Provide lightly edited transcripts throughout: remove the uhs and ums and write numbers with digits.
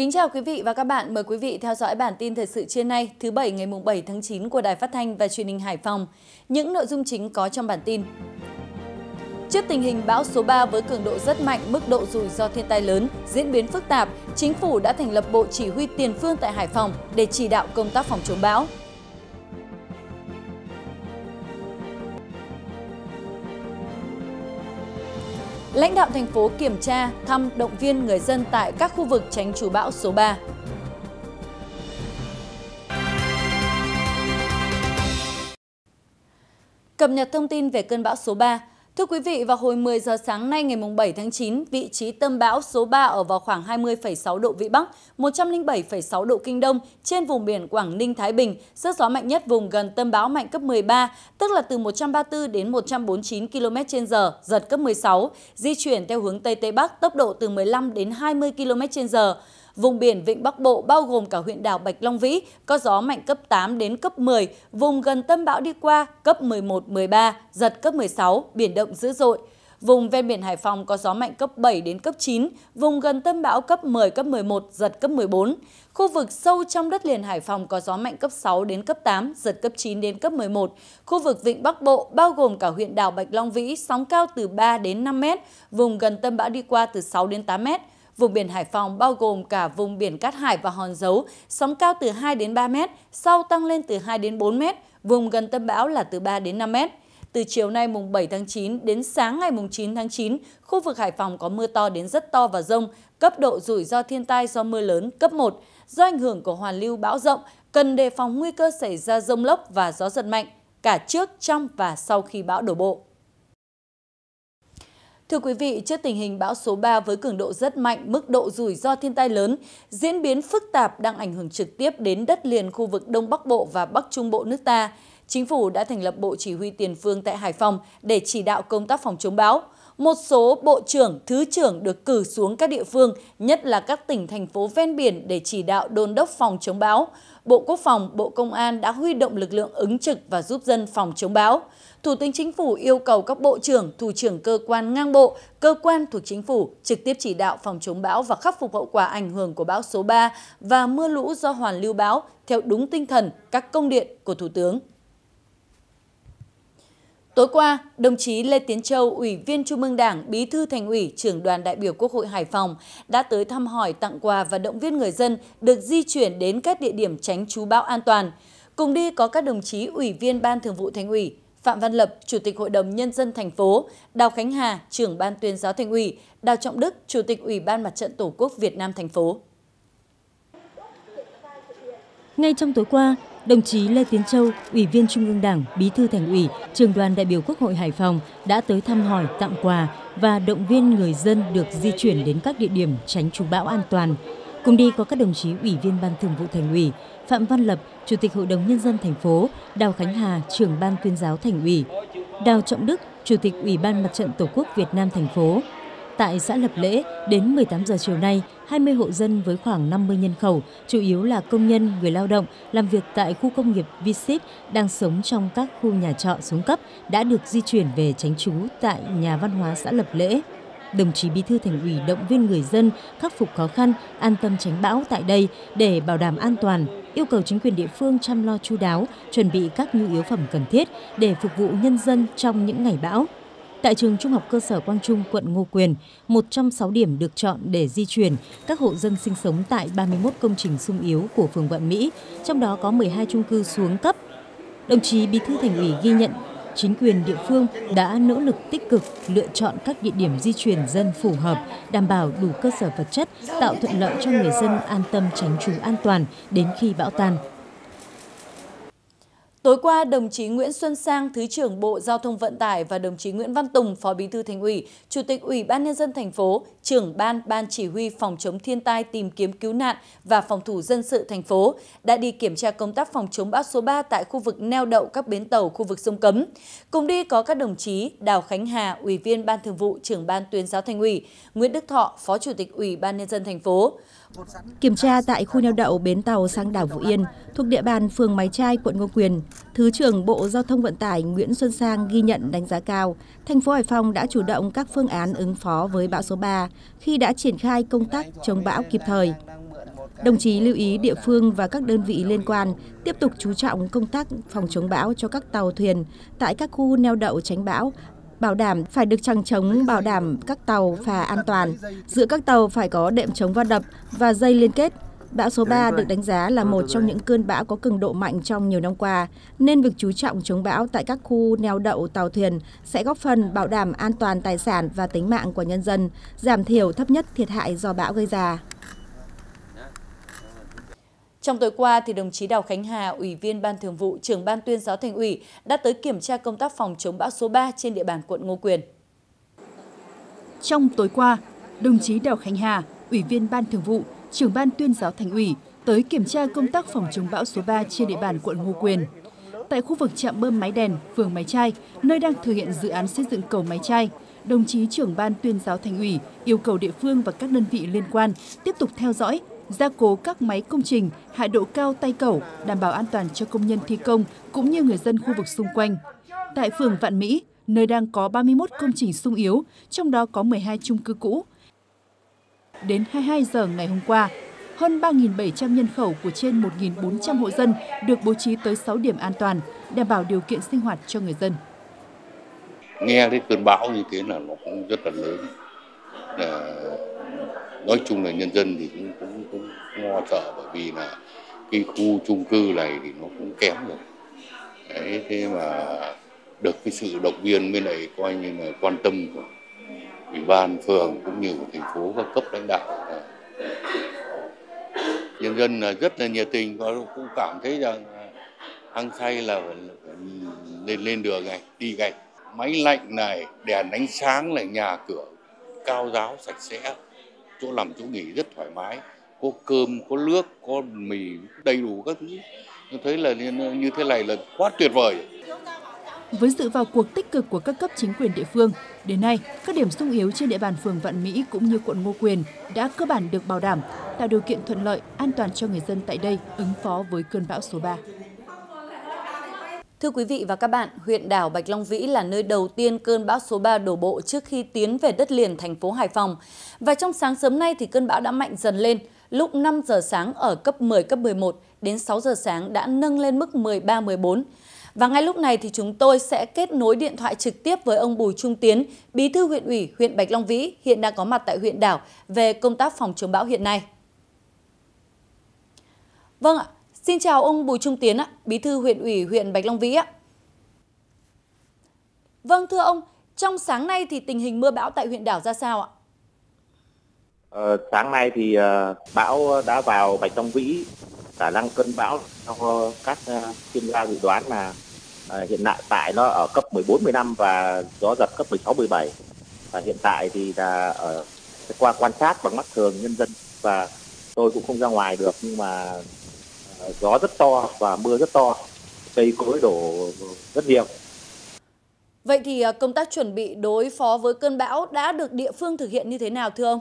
Kính chào quý vị và các bạn, mời quý vị theo dõi bản tin thời sự trưa nay, thứ Bảy ngày 7 tháng 9 của Đài Phát thanh và Truyền hình Hải Phòng. Những nội dung chính có trong bản tin. Trước tình hình bão số 3 với cường độ rất mạnh, mức độ rủi ro thiên tai lớn, diễn biến phức tạp, Chính phủ đã thành lập Bộ Chỉ huy Tiền phương tại Hải Phòng để chỉ đạo công tác phòng chống bão. Lãnh đạo thành phố kiểm tra, thăm, động viên người dân tại các khu vực tránh trú bão số 3. Cập nhật thông tin về cơn bão số 3. Thưa quý vị, vào hồi 10 giờ sáng nay ngày 7 tháng 9, vị trí tâm bão số 3 ở vào khoảng 20,6 độ Vĩ Bắc, 107,6 độ Kinh Đông trên vùng biển Quảng Ninh, Thái Bình. Sức gió mạnh nhất vùng gần tâm bão mạnh cấp 13, tức là từ 134 đến 149 km/h, giật cấp 16, di chuyển theo hướng Tây Tây Bắc, tốc độ từ 15 đến 20 km/h. Vùng biển Vịnh Bắc Bộ bao gồm cả huyện đảo Bạch Long Vĩ có gió mạnh cấp 8 đến cấp 10, vùng gần tâm bão đi qua cấp 11, 13, giật cấp 16, biển động dữ dội. Vùng ven biển Hải Phòng có gió mạnh cấp 7 đến cấp 9, vùng gần tâm bão cấp 10, cấp 11, giật cấp 14. Khu vực sâu trong đất liền Hải Phòng có gió mạnh cấp 6 đến cấp 8, giật cấp 9 đến cấp 11. Khu vực Vịnh Bắc Bộ bao gồm cả huyện đảo Bạch Long Vĩ, sóng cao từ 3 đến 5 m, vùng gần tâm bão đi qua từ 6 đến 8 m. Vùng biển Hải Phòng bao gồm cả vùng biển Cát Hải và Hòn Dấu, sóng cao từ 2 đến 3 m, sau tăng lên từ 2 đến 4 m, vùng gần tâm bão là từ 3 đến 5 m. Từ chiều nay mùng 7 tháng 9 đến sáng ngày mùng 9 tháng 9, khu vực Hải Phòng có mưa to đến rất to và dông, cấp độ rủi ro thiên tai do mưa lớn cấp 1. Do ảnh hưởng của hoàn lưu bão rộng, cần đề phòng nguy cơ xảy ra dông lốc và gió giật mạnh, cả trước, trong và sau khi bão đổ bộ. Thưa quý vị, trước tình hình bão số 3 với cường độ rất mạnh, mức độ rủi ro thiên tai lớn, diễn biến phức tạp đang ảnh hưởng trực tiếp đến đất liền khu vực Đông Bắc Bộ và Bắc Trung Bộ nước ta, Chính phủ đã thành lập Bộ Chỉ huy Tiền phương tại Hải Phòng để chỉ đạo công tác phòng chống bão. Một số bộ trưởng, thứ trưởng được cử xuống các địa phương, nhất là các tỉnh, thành phố ven biển để chỉ đạo đôn đốc phòng chống bão. Bộ Quốc phòng, Bộ Công an đã huy động lực lượng ứng trực và giúp dân phòng chống bão. Thủ tướng Chính phủ yêu cầu các bộ trưởng, thủ trưởng cơ quan ngang bộ, cơ quan thuộc Chính phủ trực tiếp chỉ đạo phòng chống bão và khắc phục hậu quả ảnh hưởng của bão số 3 và mưa lũ do hoàn lưu bão theo đúng tinh thần các công điện của Thủ tướng. Tối qua, đồng chí Lê Tiến Châu, Ủy viên Trung ương Đảng, Bí thư Thành ủy, Trưởng đoàn đại biểu Quốc hội Hải Phòng đã tới thăm hỏi, tặng quà và động viên người dân được di chuyển đến các địa điểm tránh trú bão an toàn. Cùng đi có các đồng chí Ủy viên Ban Thường vụ Thành ủy, Phạm Văn Lập, Chủ tịch Hội đồng Nhân dân thành phố, Đào Khánh Hà, Trưởng Ban Tuyên giáo Thành ủy, Đào Trọng Đức, Chủ tịch Ủy ban Mặt trận Tổ quốc Việt Nam thành phố. Ngay trong tối qua, đồng chí Lê Tiến Châu, Ủy viên Trung ương Đảng, Bí thư Thành ủy, Trưởng đoàn đại biểu Quốc hội Hải Phòng đã tới thăm hỏi, tặng quà và động viên người dân được di chuyển đến các địa điểm tránh trú bão an toàn. Cùng đi có các đồng chí Ủy viên Ban Thường vụ Thành ủy, Phạm Văn Lập, Chủ tịch Hội đồng Nhân dân thành phố, Đào Khánh Hà, Trưởng Ban Tuyên giáo Thành ủy, Đào Trọng Đức, Chủ tịch Ủy ban Mặt trận Tổ quốc Việt Nam thành phố. Tại xã Lập Lễ, đến 18 giờ chiều nay, 20 hộ dân với khoảng 50 nhân khẩu, chủ yếu là công nhân, người lao động, làm việc tại khu công nghiệp V-Ship đang sống trong các khu nhà trọ xuống cấp đã được di chuyển về tránh trú tại nhà văn hóa xã Lập Lễ. Đồng chí Bí thư Thành ủy động viên người dân khắc phục khó khăn, an tâm tránh bão tại đây để bảo đảm an toàn, yêu cầu chính quyền địa phương chăm lo chu đáo, chuẩn bị các nhu yếu phẩm cần thiết để phục vụ nhân dân trong những ngày bão. Tại trường Trung học cơ sở Quang Trung, quận Ngô Quyền, 106 điểm được chọn để di chuyển các hộ dân sinh sống tại 31 công trình xung yếu của phường Vạn Mỹ, trong đó có 12 chung cư xuống cấp. Đồng chí Bí thư Thành ủy ghi nhận chính quyền địa phương đã nỗ lực tích cực lựa chọn các địa điểm di chuyển dân phù hợp, đảm bảo đủ cơ sở vật chất, tạo thuận lợi cho người dân an tâm tránh trú an toàn đến khi bão tan. Tối qua, đồng chí Nguyễn Xuân Sang, Thứ trưởng Bộ Giao thông Vận tải và đồng chí Nguyễn Văn Tùng, Phó Bí thư Thành ủy, Chủ tịch Ủy ban Nhân dân thành phố, Trưởng Ban Chỉ huy Phòng chống thiên tai, tìm kiếm cứu nạn và phòng thủ dân sự thành phố đã đi kiểm tra công tác phòng chống bão số 3 tại khu vực neo đậu các bến tàu khu vực sông Cấm. Cùng đi có các đồng chí Đào Khánh Hà, Ủy viên Ban Thường vụ, Trưởng Ban Tuyên giáo Thành ủy, Nguyễn Đức Thọ, Phó Chủ tịch Ủy ban Nhân dân thành phố. Kiểm tra tại khu neo đậu bến tàu sang đảo Vũ Yên, thuộc địa bàn phường Mái Trai, quận Ngô Quyền, Thứ trưởng Bộ Giao thông Vận tải Nguyễn Xuân Sang ghi nhận đánh giá cao, thành phố Hải Phòng đã chủ động các phương án ứng phó với bão số 3 khi đã triển khai công tác chống bão kịp thời. Đồng chí lưu ý địa phương và các đơn vị liên quan tiếp tục chú trọng công tác phòng chống bão cho các tàu thuyền tại các khu neo đậu tránh bão, bảo đảm phải được chằng chống, bảo đảm các tàu phà an toàn. Giữa các tàu phải có đệm chống va đập và dây liên kết. Bão số 3 được đánh giá là một trong những cơn bão có cường độ mạnh trong nhiều năm qua, nên việc chú trọng chống bão tại các khu neo đậu tàu thuyền sẽ góp phần bảo đảm an toàn tài sản và tính mạng của nhân dân, giảm thiểu thấp nhất thiệt hại do bão gây ra. Trong tối qua, thì đồng chí Đào Khánh Hà, Ủy viên Ban Thường vụ, Trưởng Ban Tuyên giáo Thành ủy đã tới kiểm tra công tác phòng chống bão số 3 trên địa bàn quận Ngô Quyền. Trong tối qua, đồng chí Đào Khánh Hà, Ủy viên Ban Thường vụ, Trưởng Ban Tuyên giáo Thành ủy tới kiểm tra công tác phòng chống bão số 3 trên địa bàn quận Ngô Quyền. Tại khu vực trạm bơm Máy Đèn, phường Máy Trai, nơi đang thực hiện dự án xây dựng cầu Máy Trai, đồng chí Trưởng Ban Tuyên giáo Thành ủy yêu cầu địa phương và các đơn vị liên quan tiếp tục theo dõi, gia cố các máy công trình hạ độ cao tay cẩu, đảm bảo an toàn cho công nhân thi công cũng như người dân khu vực xung quanh. Tại phường Vạn Mỹ, nơi đang có 31 công trình xung yếu, trong đó có 12 chung cư cũ. Đến 22 giờ ngày hôm qua, hơn 3.700 nhân khẩu của trên 1.400 hộ dân được bố trí tới 6 điểm an toàn, đảm bảo điều kiện sinh hoạt cho người dân. Nghe cái cơn bão như thế là nó cũng rất là lớn. Nói chung là nhân dân thì cũng lo sợ, bởi vì là cái khu chung cư này thì nó cũng kém rồi. Đấy, thế mà được cái sự động viên với lại coi như là quan tâm của Ủy ban phường cũng như của thành phố, các cấp lãnh đạo. Nhân dân là rất là nhiệt tình và cũng cảm thấy rằng hăng say là lên đường này, đi gạch. Máy lạnh này, đèn ánh sáng này, nhà cửa cao ráo sạch sẽ, chỗ làm chỗ nghỉ rất thoải mái, có cơm, có nước, có mì, đầy đủ các thứ. Tôi thấy là như thế này là quá tuyệt vời. Với sự vào cuộc tích cực của các cấp chính quyền địa phương, đến nay, các điểm xung yếu trên địa bàn phường Vạn Mỹ cũng như quận Ngô Quyền đã cơ bản được bảo đảm, tạo điều kiện thuận lợi, an toàn cho người dân tại đây ứng phó với cơn bão số 3. Thưa quý vị và các bạn, huyện đảo Bạch Long Vĩ là nơi đầu tiên cơn bão số 3 đổ bộ trước khi tiến về đất liền thành phố Hải Phòng. Và trong sáng sớm nay thì cơn bão đã mạnh dần lên, lúc 5 giờ sáng ở cấp 10, cấp 11, đến 6 giờ sáng đã nâng lên mức 13, 14. Và ngay lúc này thì chúng tôi sẽ kết nối điện thoại trực tiếp với ông Bùi Trung Tiến, Bí thư huyện ủy huyện Bạch Long Vĩ, hiện đang có mặt tại huyện đảo về công tác phòng chống bão hiện nay. Vâng ạ, xin chào ông Bùi Trung Tiến, Bí thư huyện ủy huyện Bạch Long Vĩ. Vâng, thưa ông, trong sáng nay thì tình hình mưa bão tại huyện đảo ra sao ạ? Sáng nay thì bão đã vào Bạch Long Vĩ. Khả năng cơn bão theo các chuyên gia dự đoán là hiện tại nó ở cấp 14, 15 và gió giật cấp 16, 17. Và hiện tại thì là qua quan sát bằng mắt thường nhân dân và tôi cũng không ra ngoài được, nhưng mà gió rất to và mưa rất to, cây cối đổ rất nhiều. Vậy thì công tác chuẩn bị đối phó với cơn bão đã được địa phương thực hiện như thế nào thưa ông?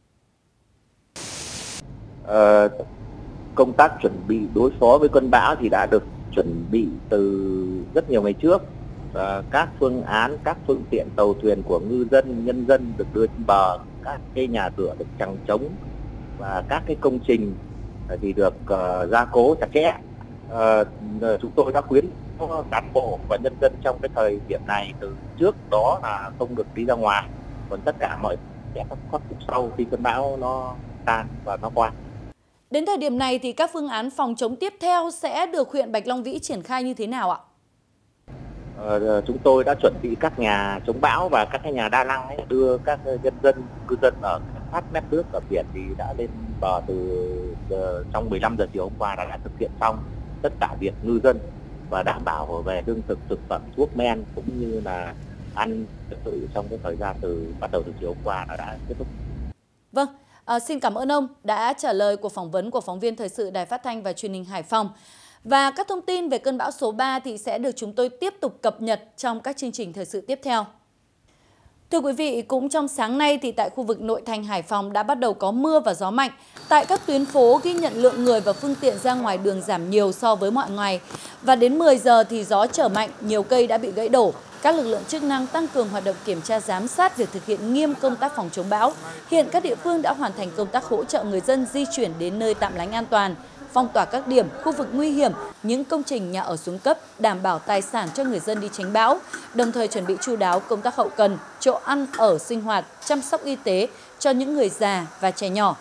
Công tác chuẩn bị đối phó với cơn bão thì đã được chuẩn bị từ rất nhiều ngày trước. Các phương án, các phương tiện tàu thuyền của ngư dân, nhân dân được đưa trên bờ, các cái nhà cửa được chằng chống và các cái công trình thì được gia cố chặt chẽ. Chúng tôi đã khuyến cán bộ và nhân dân trong cái thời điểm này từ trước đó là không được đi ra ngoài, còn tất cả mọi sẽ khắc phục sau khi cơn bão nó tan và nó qua. Đến thời điểm này thì các phương án phòng chống tiếp theo sẽ được huyện Bạch Long Vĩ triển khai như thế nào ạ? Chúng tôi đã chuẩn bị các nhà chống bão và các cái nhà đa năng ấy, đưa các nhân dân, cư dân ở sát mép nước ở biển thì đã lên bờ từ trong 15 giờ chiều hôm qua đã thực hiện xong tất cả việc ngư dân và đảm bảo về lương thực, thực phẩm, thuốc men cũng như là ăn trật tự trong cái thời gian bắt đầu từ chiều hôm qua đã kết thúc. Vâng. Xin cảm ơn ông đã trả lời cuộc phỏng vấn của phóng viên Thời sự Đài Phát thanh và Truyền hình Hải Phòng. Và các thông tin về cơn bão số 3 thì sẽ được chúng tôi tiếp tục cập nhật trong các chương trình thời sự tiếp theo. Thưa quý vị, cũng trong sáng nay thì tại khu vực nội thành Hải Phòng đã bắt đầu có mưa và gió mạnh. Tại các tuyến phố ghi nhận lượng người và phương tiện ra ngoài đường giảm nhiều so với mọi ngày. Và đến 10 giờ thì gió trở mạnh, nhiều cây đã bị gãy đổ. Các lực lượng chức năng tăng cường hoạt động kiểm tra giám sát việc thực hiện nghiêm công tác phòng chống bão. Hiện các địa phương đã hoàn thành công tác hỗ trợ người dân di chuyển đến nơi tạm lánh an toàn, phong tỏa các điểm, khu vực nguy hiểm, những công trình nhà ở xuống cấp, đảm bảo tài sản cho người dân đi tránh bão, đồng thời chuẩn bị chu đáo công tác hậu cần, chỗ ăn, ở, sinh hoạt, chăm sóc y tế cho những người già và trẻ nhỏ.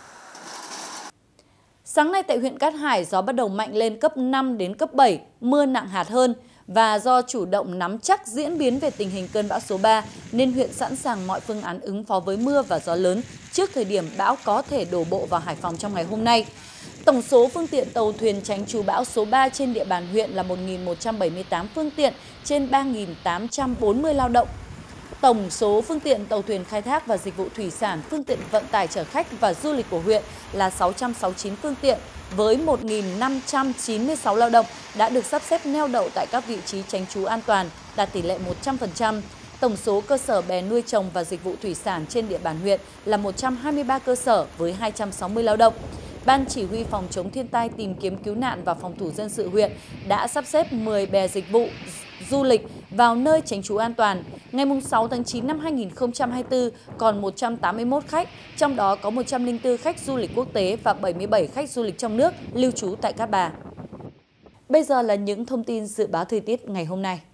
Sáng nay tại huyện Cát Hải, gió bắt đầu mạnh lên cấp 5 đến cấp 7, mưa nặng hạt hơn. Và do chủ động nắm chắc diễn biến về tình hình cơn bão số 3, nên huyện sẵn sàng mọi phương án ứng phó với mưa và gió lớn trước thời điểm bão có thể đổ bộ vào Hải Phòng trong ngày hôm nay. Tổng số phương tiện tàu thuyền tránh trú bão số 3 trên địa bàn huyện là 1.178 phương tiện trên 3.840 lao động. Tổng số phương tiện tàu thuyền khai thác và dịch vụ thủy sản, phương tiện vận tải chở khách và du lịch của huyện là 669 phương tiện với 1.596 lao động đã được sắp xếp neo đậu tại các vị trí tránh trú an toàn, đạt tỷ lệ 100%. Tổng số cơ sở bè nuôi trồng và dịch vụ thủy sản trên địa bàn huyện là 123 cơ sở với 260 lao động. Ban Chỉ huy Phòng chống thiên tai, tìm kiếm cứu nạn và phòng thủ dân sự huyện đã sắp xếp 10 bè dịch vụ du lịch vào nơi tránh trú an toàn. Ngày 6 tháng 9 năm 2024 còn 181 khách, trong đó có 104 khách du lịch quốc tế và 77 khách du lịch trong nước lưu trú tại Cát Bà. Bây giờ là những thông tin dự báo thời tiết ngày hôm nay.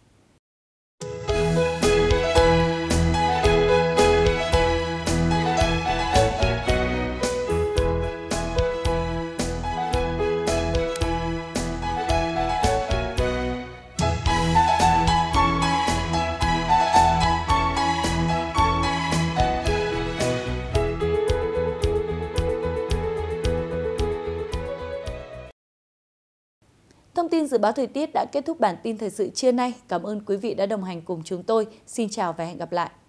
Thông tin dự báo thời tiết đã kết thúc bản tin thời sự trưa nay. Cảm ơn quý vị đã đồng hành cùng chúng tôi. Xin chào và hẹn gặp lại.